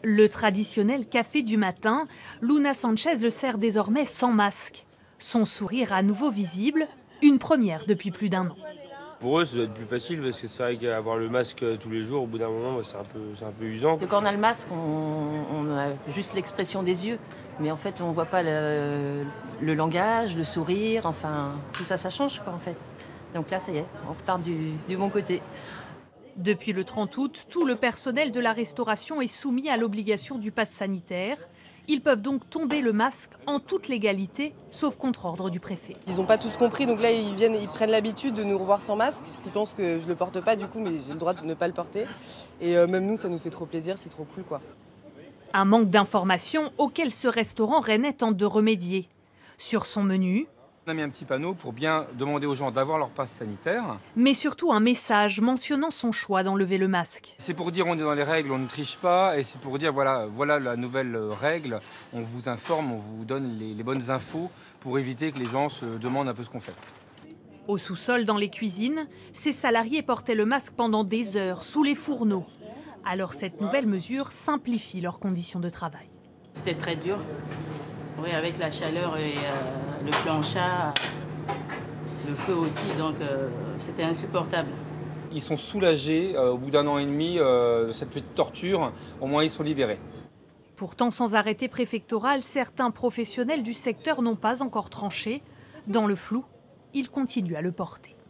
Le traditionnel café du matin, Luna Sanchez le sert désormais sans masque. Son sourire à nouveau visible, une première depuis plus d'1 an. Pour eux, ça doit être plus facile parce que c'est vrai qu'avoir le masque tous les jours, au bout d'un moment, c'est un peu usant. Quand on a le masque, on a juste l'expression des yeux. Mais en fait, on ne voit pas le langage, le sourire, enfin, tout ça, ça change quoi en fait. Donc là, ça y est, on repart du bon côté. Depuis le 30 août, tout le personnel de la restauration est soumis à l'obligation du pass sanitaire. Ils peuvent donc tomber le masque en toute légalité, sauf contre ordre du préfet. Ils n'ont pas tous compris, donc là ils prennent l'habitude de nous revoir sans masque, parce qu'ils pensent que je ne le porte pas du coup, mais j'ai le droit de ne pas le porter. Et même nous, ça nous fait trop plaisir, c'est trop cool quoi. Un manque d'information auquel ce restaurant rennais tente de remédier. Sur son menu, on a mis un petit panneau pour bien demander aux gens d'avoir leur passe sanitaire. Mais surtout un message mentionnant son choix d'enlever le masque. C'est pour dire on est dans les règles, on ne triche pas, et c'est pour dire voilà la nouvelle règle, on vous informe, on vous donne les bonnes infos pour éviter que les gens se demandent un peu ce qu'on fait. Au sous-sol, dans les cuisines, ces salariés portaient le masque pendant des heures, sous les fourneaux. Alors cette nouvelle mesure simplifie leurs conditions de travail. C'était très dur, oui, avec la chaleur et le plancha, le feu aussi, donc c'était insupportable. Ils sont soulagés au bout d'1 an et demi de cette petite torture, au moins ils sont libérés. Pourtant, sans arrêté préfectoral, certains professionnels du secteur n'ont pas encore tranché. Dans le flou, ils continuent à le porter.